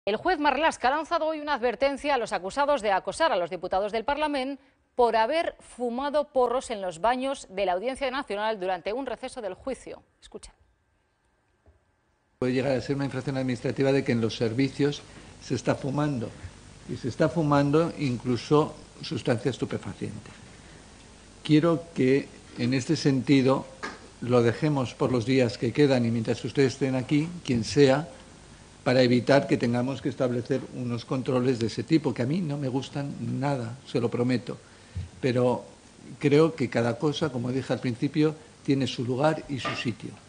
El juez Marlaska ha lanzado hoy una advertencia a los acusados de acosar a los diputados del Parlamento por haber fumado porros en los baños de la Audiencia Nacional durante un receso del juicio. Escuchen. Puede llegar a ser una infracción administrativa de que en los servicios se está fumando, y se está fumando incluso sustancia estupefaciente. Quiero que en este sentido lo dejemos por los días que quedan y mientras ustedes estén aquí, quien sea, para evitar que tengamos que establecer unos controles de ese tipo, que a mí no me gustan nada, se lo prometo. Pero creo que cada cosa, como dije al principio, tiene su lugar y su sitio.